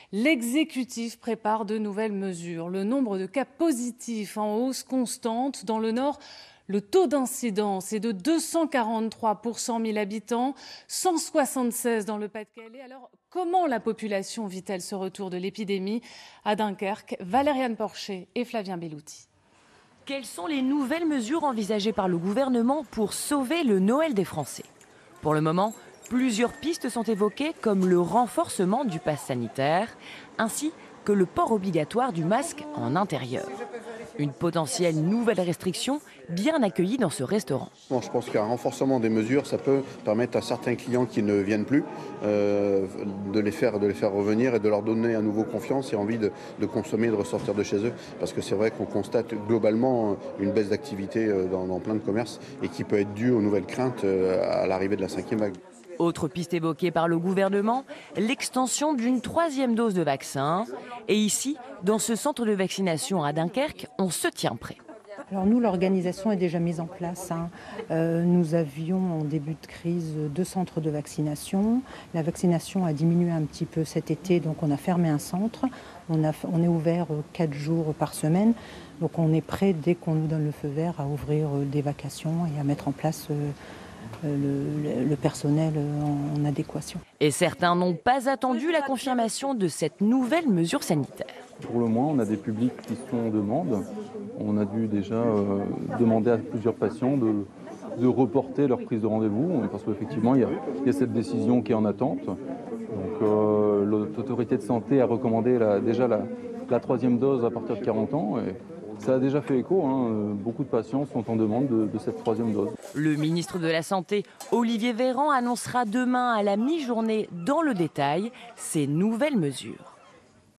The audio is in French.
L'exécutif prépare de nouvelles mesures. Le nombre de cas positifs en hausse constante. Dans le Nord, le taux d'incidence est de 243 pour 100 000 habitants, 176 dans le Pas-de-Calais. Alors, comment la population vit-elle ce retour de l'épidémie? À Dunkerque, Valériane Porcher et Flavien Bellouti. Quelles sont les nouvelles mesures envisagées par le gouvernement pour sauver le Noël des Français? Pour le moment, plusieurs pistes sont évoquées comme le renforcement du pass sanitaire, ainsi que le port obligatoire du masque en intérieur. Une potentielle nouvelle restriction bien accueillie dans ce restaurant. Bon, je pense qu'un renforcement des mesures, ça peut permettre à certains clients qui ne viennent plus de les faire revenir et de leur donner à nouveau confiance et envie de consommer et de ressortir de chez eux. Parce que c'est vrai qu'on constate globalement une baisse d'activité dans plein de commerces et qui peut être due aux nouvelles craintes à l'arrivée de la 5e vague. Autre piste évoquée par le gouvernement, l'extension d'une 3e dose de vaccin. Et ici, dans ce centre de vaccination à Dunkerque, on se tient prêt. Alors nous, l'organisation est déjà mise en place. Nous avions en début de crise 2 centres de vaccination. La vaccination a diminué un petit peu cet été, donc on a fermé un centre. On est ouvert 4 jours par semaine. Donc on est prêt, dès qu'on nous donne le feu vert, à ouvrir des vacations et à mettre en place le personnel en adéquation. Et certains n'ont pas attendu la confirmation de cette nouvelle mesure sanitaire. Pour le moins, on a des publics qui sont en demande. On a dû déjà demander à plusieurs patients de reporter leur prise de rendez-vous parce qu'effectivement, il y a cette décision qui est en attente. Donc, l'autorité de santé a recommandé déjà la 3e dose à partir de 40 ans. Et ça a déjà fait écho, beaucoup de patients sont en demande de cette 3e dose. Le ministre de la Santé, Olivier Véran, annoncera demain à la mi-journée dans le détail ces nouvelles mesures.